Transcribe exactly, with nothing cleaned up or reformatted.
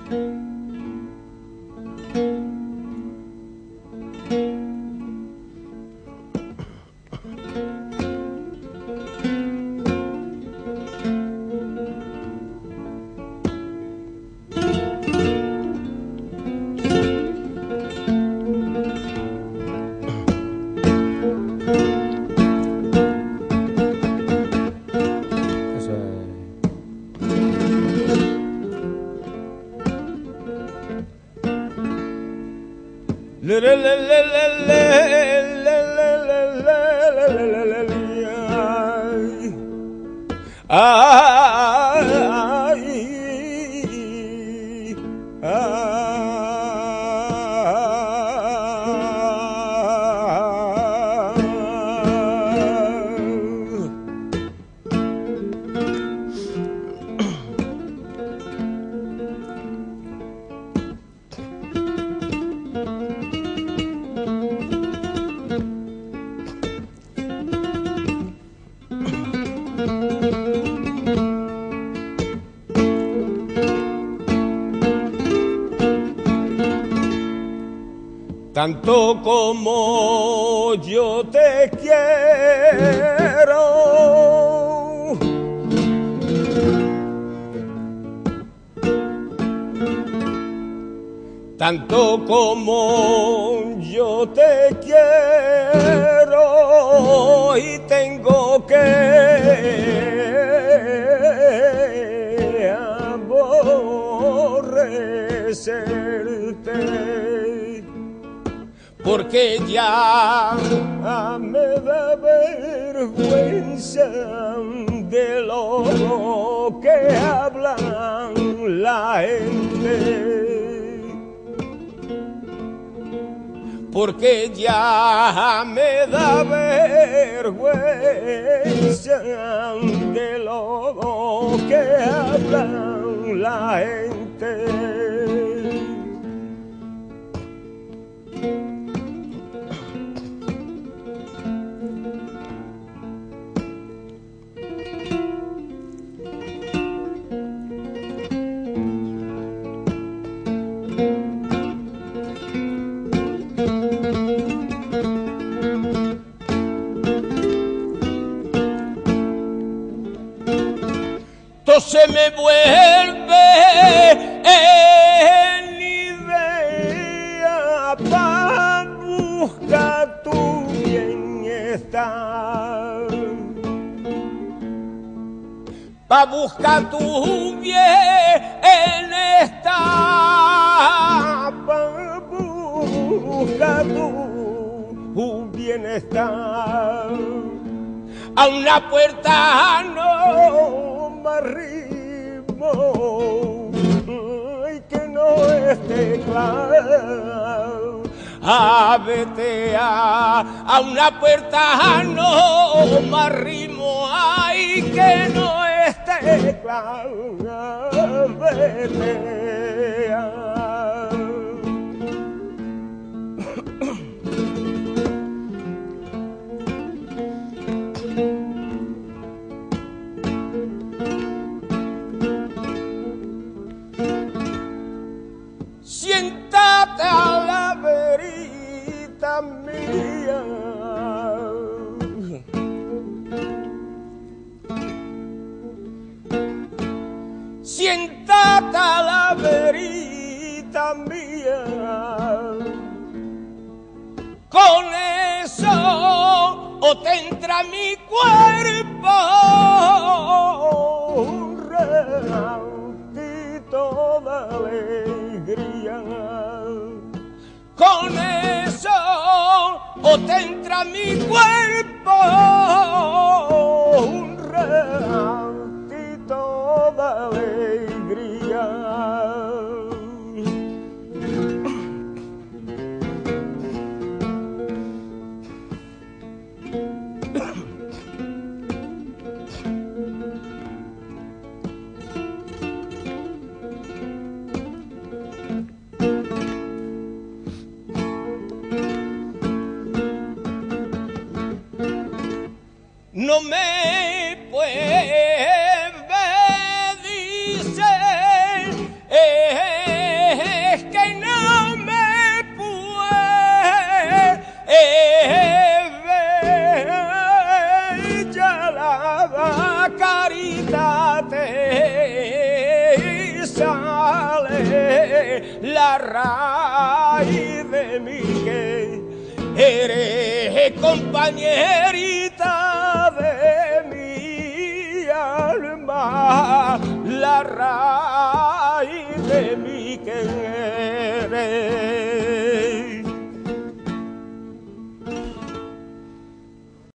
Tanto como yo te quiero, tanto como yo te quiero y tengo que aborrecerte. Porque ya me da vergüenza de lo que hablan la gente. Porque ya me da vergüenza de lo que hablan la gente. Se me vuelve en idea para buscar tu bienestar, para buscar tu bienestar, para buscar tu bienestar. A una puerta no me arrimo y que no esté claro. A vete a, a una puerta no me arrimo, ay, que no esté claro. Vete a siéntate a la verita mía, siéntate a la verita mía, con eso o tendrá mi cuerpo un ratito de alegría. Con eso o tendrá mi cuerpo un ratito de alegría. No me puedo carita te sale la raíz de mi que eres compañero